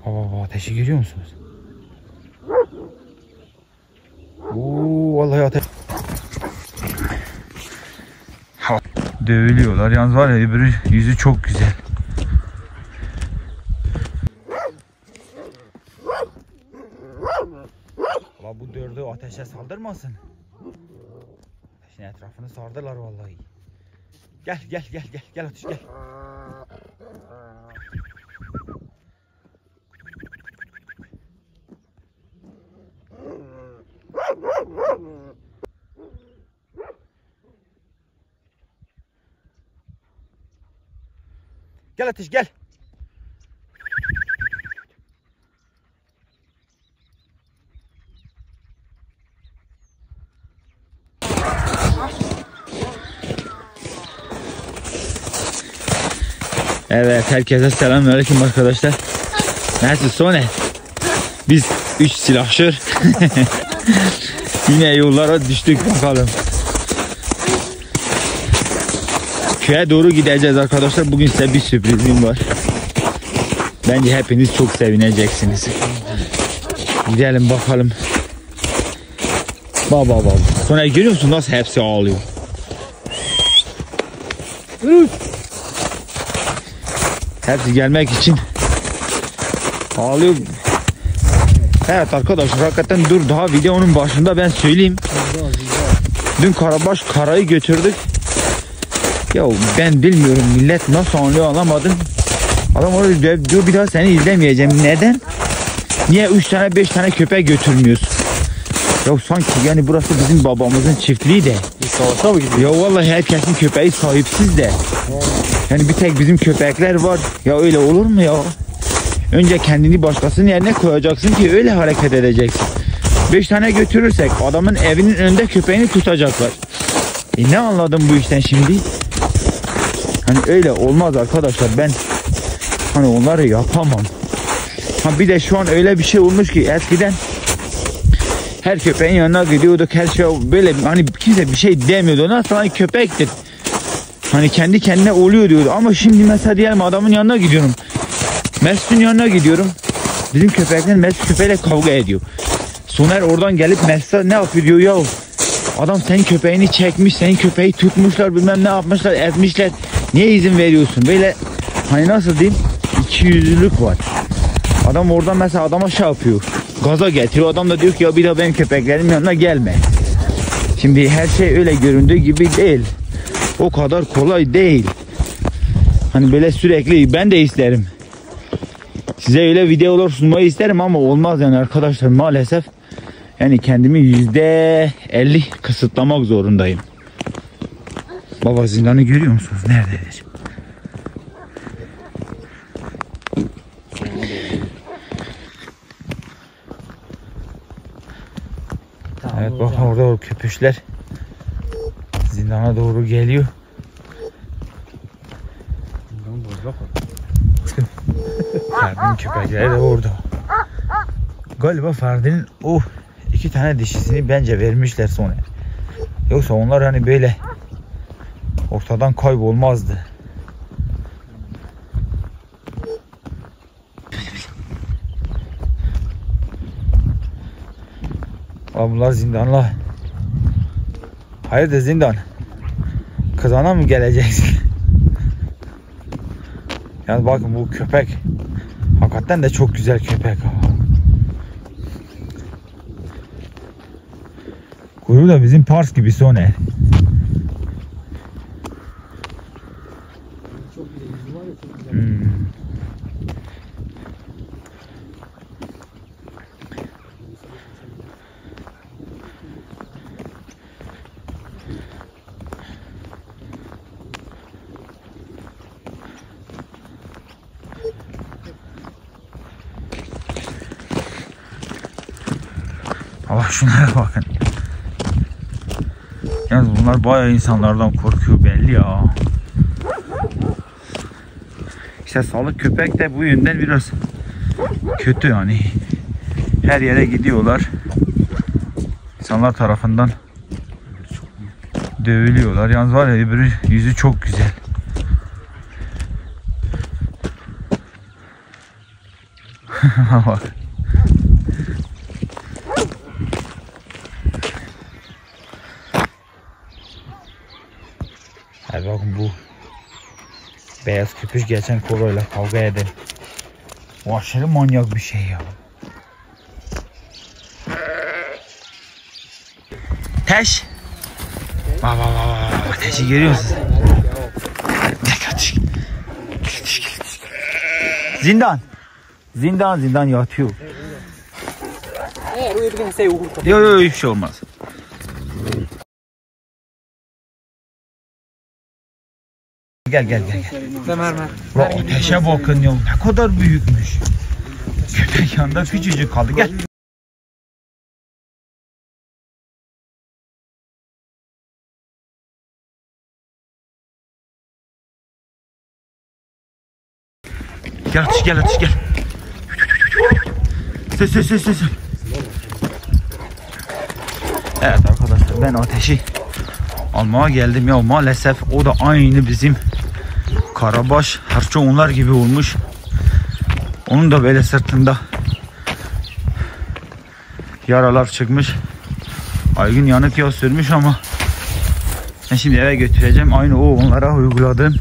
Baba ateşi görüyor musunuz? Oo, vallahi ateş. Dövülüyorlar. Yalnız var ya, öbürü yüzü çok güzel. Valla bu dördü ateşe saldırmasın. Ateşin etrafını sardılar vallahi. Gel ateş gel. Gel ateş gel. Evet, herkese selamünaleyküm arkadaşlar. Nasıl Sone? Biz 3 silahşör yine yollara düştük, bakalım. Köye doğru gideceğiz arkadaşlar. Bugün size bir sürprizim var. Bence hepiniz çok sevineceksiniz. Gidelim bakalım. Baba. Sonra görüyor musun nasıl hepsi ağlıyor? Hepsi gelmek için ağlıyor. Evet arkadaşlar, hakikaten dur, daha videonun başında ben söyleyeyim. Dün Karabaş Kara'yı götürdük. Ya ben bilmiyorum millet nasıl anlıyor, anlamadım. Adam orada diyor bir daha seni izlemeyeceğim. Neden? Niye 3 tane 5 tane köpek götürmüyorsun? Ya sanki yani burası bizim babamızın çiftliği de. Savaşa mı gidiyor? Ya vallahi herkesin köpeği sahipsiz de. Yani bir tek bizim köpekler var. Ya öyle olur mu ya? Önce kendini başkasının yerine koyacaksın ki öyle hareket edeceksin. 5 tane götürürsek adamın evinin önünde köpeğini tutacaklar. Ne anladım bu işten şimdi? Hani öyle olmaz arkadaşlar, ben hani onları yapamam. Ha bir de şu an öyle bir şey olmuş ki, eskiden her köpeğin yanına gidiyorduk, her şey böyle, hani kimse bir şey demiyordu. Nasıl hani köpektir, hani kendi kendine oluyor diyordu. Ama şimdi mesela diyelim adamın yanına gidiyorum, Mesut'un yanına gidiyorum, bizim köpekler Mesut köpeğiyle kavga ediyor. Soner oradan gelip Mesut'a ne yapıyor diyor, ya adam senin köpeğini çekmiş, senin köpeği tutmuşlar, bilmem ne yapmışlar, ezmişler, niye izin veriyorsun? Böyle hani nasıl diyeyim, ikiyüzlülük var. Adam oradan mesela adama şey yapıyor, gaza getiriyor, adam da diyor ki ya bir daha benim köpeklerim yanına gelme. Şimdi her şey öyle göründüğü gibi değil, o kadar kolay değil. Hani böyle sürekli ben de isterim, size öyle videolar sunmayı isterim ama olmaz yani arkadaşlar, maalesef. Yani kendimi %50 kısıtlamak zorundayım. Baba zindanı görüyor musunuz? Nerededir? Evet bakın orada o köpüşler zindana doğru geliyor. Ferdi'nin köpekleri de orada. Galiba Ferdi'nin o 2 tane dişisini bence vermişler sonra. Yoksa onlar hani böyle ortadan kaybolmazdı. Bunlar zindanla. Hayırdır zindan? Kızana mı geleceksin? Yani bakın bu köpek hakikaten de çok güzel köpek. Kuyruğu da bizim Pars gibi Soner. Allah şunlara bakın. Yalnız bunlar bayağı insanlardan korkuyor belli ya. İşte salık köpek de bu yönden biraz kötü yani. Her yere gidiyorlar. İnsanlar tarafından dövülüyorlar. Yalnız var ya, öbürü yüzü çok güzel. Hadi bakın bu beyaz köpüş geçen koroyla kavga eder. O aşırı manyak bir şey ya. Teş. Bak bak bak. Teşi görüyor musun? Gel kardeş. Zindan. Zindan yatıyor. Yok hiçbir şey olmaz. Gel. Bak ateşe bakın ya, ne kadar büyükmüş. Köpek yanında küçücük kaldı, gel. Gel ateş gel. Ses. Evet arkadaşlar, ben ateşi almaya geldim ya, maalesef o da aynı bizim Karabaş, harça onlar gibi olmuş. Onun da böyle sırtında yaralar çıkmış. Aygın yanık yağ sürmüş ama ben şimdi eve götüreceğim. Aynı o onlara uyguladığım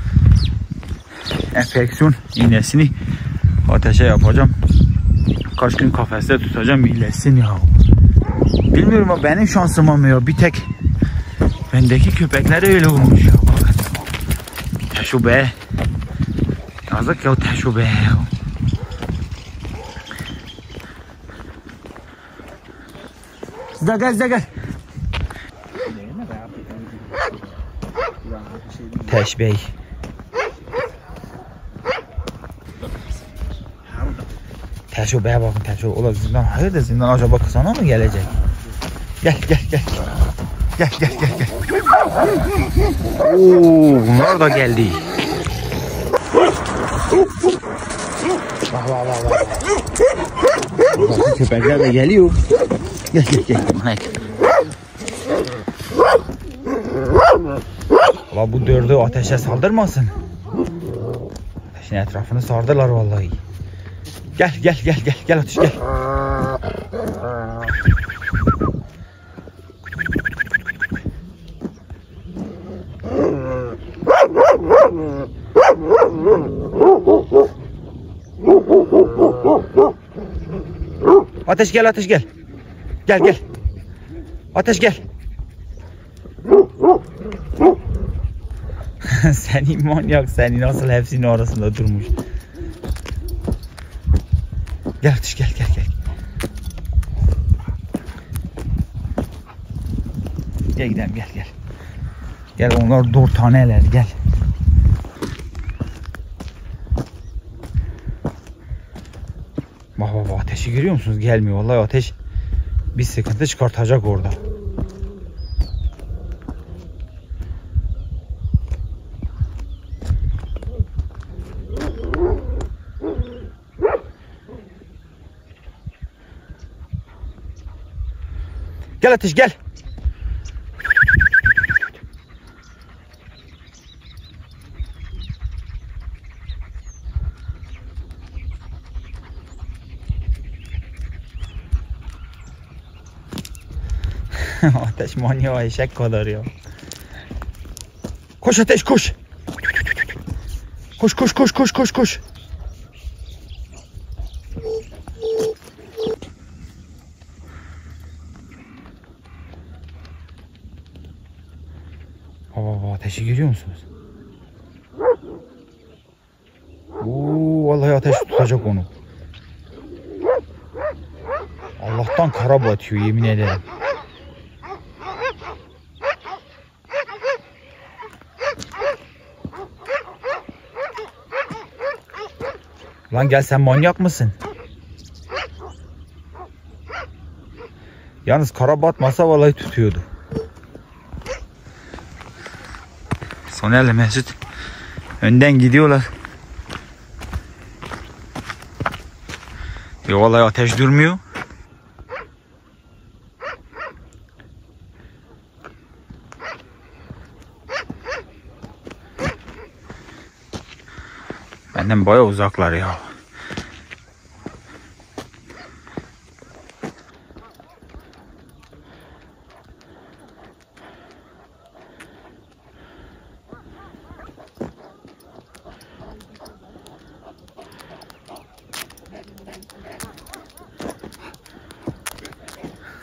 enfeksiyon iğnesini ateşe yapacağım. Kaç gün kafeste tutacağım, iyileşsin ya. Bilmiyorum ama benim şansıma mı ya, bir tek bendeki köpekler öyle olmuş ya. Bakın. Teşo be. Yazık ya Teşo be ya. Gel. Teş Bey. Teşo Bey'e bakın, Teşo. Ola zindan, hayırdır zindan acaba kızana mı gelecek? Gel. Oo, bunlar da geldi. Bak. Bakın köpekler de geliyor. Gel. Haydi. Valla bu dördü ateşe saldırmasın. Ateşin etrafını sardılar vallahi. Gel ateş gel. Ateş gel. Gel. Ateş gel. Seni manyak, seni nasıl hepsinin arasında durmuş. Gel ateş gel. Gel gidelim gel. Gel, onlar 4 taneler, gel. Bak ateşi görüyor musunuz? Gelmiyor vallahi, ateş bir sıkıntı çıkartacak orada. Gel ateş gel. Ateş manyağı eşek kadar ya. Koş ateş koş. Koş. Ateşi görüyor musunuz? Vallahi ateş tutacak onu. Allah'tan kara batıyor, yemin ederim. Lan gel, sen manyak mısın? Yalnız kara batmasa vallahi tutuyordu. Soner'le Mesut önden gidiyorlar. Vallahi ateş durmuyor. Benden bayağı uzaklar ya.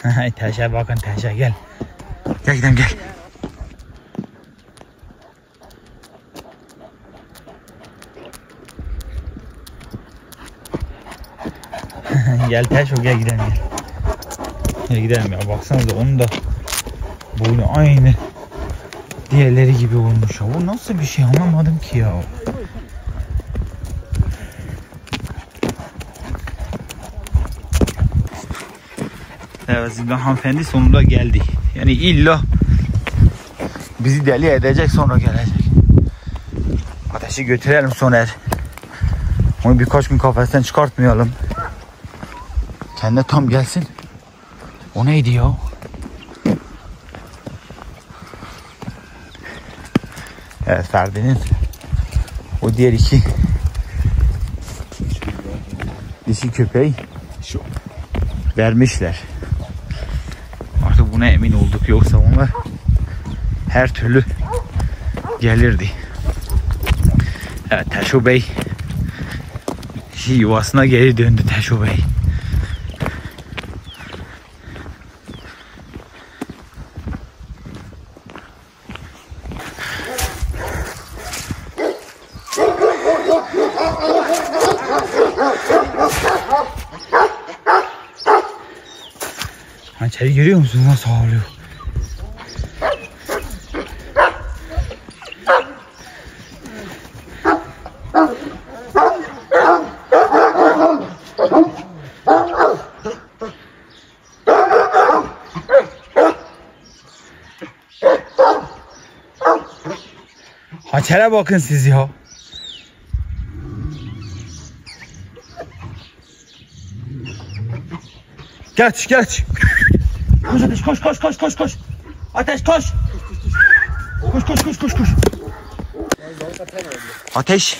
Teşe bakın teşe gel. Gel gidelim gel. Gel Teşo gel gidelim gel. Gel gidelim ya baksanıza onun da boynu aynı diğerleri gibi olmuş ya. Bu nasıl bir şey anlamadım ki ya. Evet Zildan hanımefendi sonunda geldi. Yani illa bizi deli edecek sonra gelecek. Ateşi götürelim Soner. Onu birkaç gün kafesten çıkartmayalım. Kendine tam gelsin. O neydi ya? Evet Ferdi'nin o diğer iki dişi köpeği vermişler. Artık buna emin olduk, yoksa onlar her türlü gelirdi. Evet Teşo Bey yuvasına geri döndü Teşo Bey. Hançeri görüyor musun? Nasıl ağlıyor? Hançere bakın siz ya. Geç geç. Koş Ateş koş koş koş koş koş. Ateş koş. Koş koş koş koş koş. Ateş.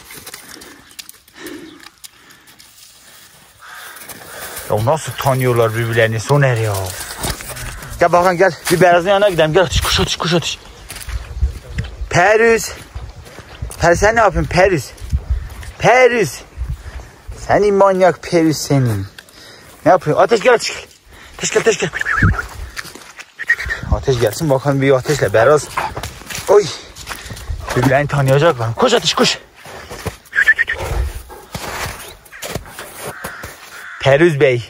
Ya nasıl tanıyorlar birbirlerini Soner ya. Gel bakalım gel. Bir beyazın yanına gidelim. Gel Ateş koş Ateş koş Ateş. Perüz. Perüz sen ne yapıyorsun Perüz? Perüz. Seni manyak Perüz senin. Ne yapıyor? Ateş gel Ateş gel. Ateş gel Ateş gel. Ateş gelsin bakalım bir Ateşle Beraz. Oy. Birbirlerini tanıyacaklar. Koş Ateş koş. Perüz Bey.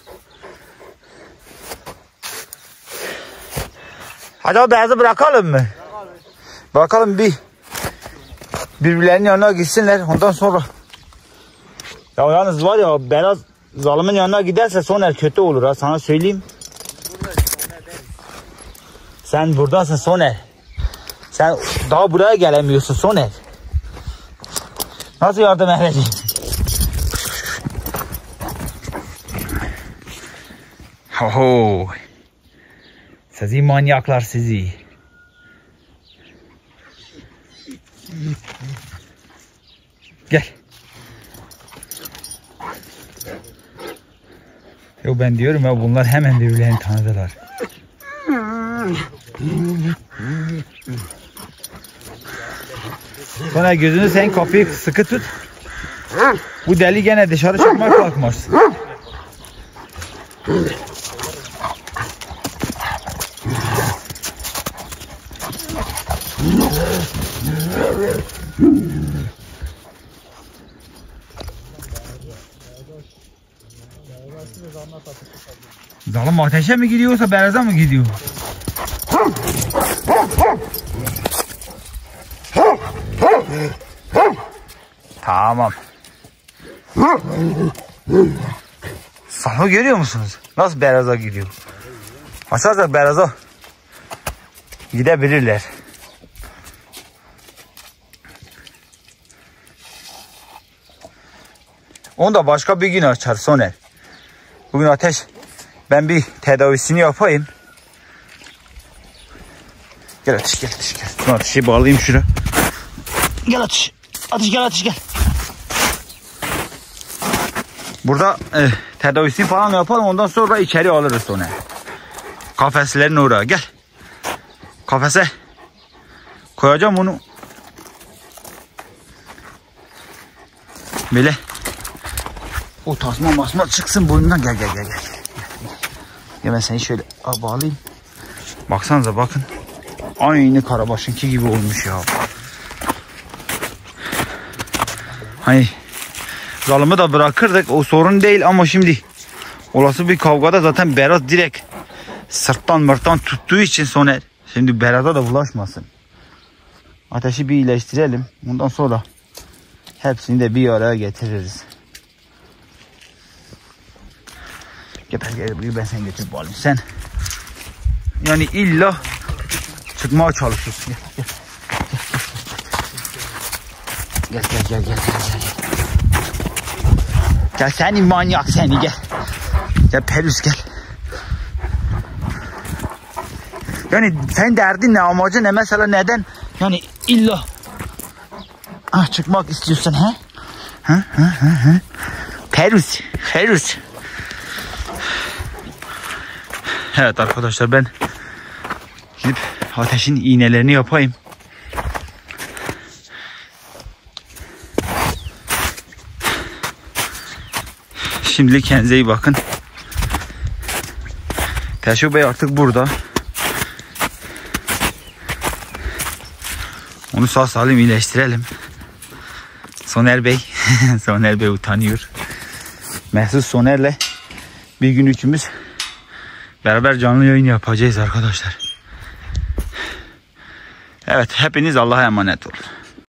Hadi o Beraz'ı bırakalım mı? Bırakalım bir. Birbirlerinin yanına gitsinler. Ondan sonra. Ya yalnız var ya Beraz zalimin yanına giderse Soner kötü olur ha, sana söyleyeyim. Sen buradasın Soner. Sen daha buraya gelemiyorsun Soner. Nasıl yardım edeceğim? Oho. Sizi manyaklar sizi. Gel. Yo ben diyorum ya bunlar hemen birbirlerini tanıdılar. Sonra gözünü sen kapıyı sıkı tut. Bu deli gene dışarı çıkmak kalkmaz. Zalim ateşe mi gidiyorsa Beraz'a mı gidiyor? Tamam. Salma görüyor musunuz? Nasıl Beraz'a gidiyor? Açarsak Beraz'a gidebilirler. Onu da başka bir gün açar Soner. Bugün Ateş ben bir tedavisini yapayım. Gel Ateş gel Ateş gel. Şunu Ateş'i bağlayayım şuraya. Gel Ateş. Ateş gel Ateş gel. Burada tedavisini falan yapalım, ondan sonra içeri alırız Soner. Kafeslerin oraya gel. Kafese koyacağım onu. Böyle o tasma masma çıksın boynundan. Gel. Ya ben seni şöyle bağlayayım. Baksanıza bakın. Aynı karabaşınki gibi olmuş ya. Hani zalımı da bırakırdık, o sorun değil ama şimdi olası bir kavgada zaten Berat direkt sırttan tuttuğu için Soner. Şimdi Berat'a da bulaşmasın. Ateşi bir iyileştirelim. Bundan sonra hepsini de bir araya getiririz. Gel ben seni götürüp alayım. Sen yani illa çıkmaya çalışıyorsun. Gel. Gel seni manyak seni gel. Gel Perus gel. Yani sen derdin ne, amacın ne mesela, neden yani illa çıkmak istiyorsun ha? Perus. Evet arkadaşlar, ben gidip ateşin iğnelerini yapayım. Şimdilik kendinize iyi bakın. Teşo Bey artık burada. Onu sağ salim iyileştirelim. Soner Bey utanıyor. Mesut Soner'le bir gün üçümüz beraber canlı yayın yapacağız arkadaşlar. Evet, hepiniz Allah'a emanet olun.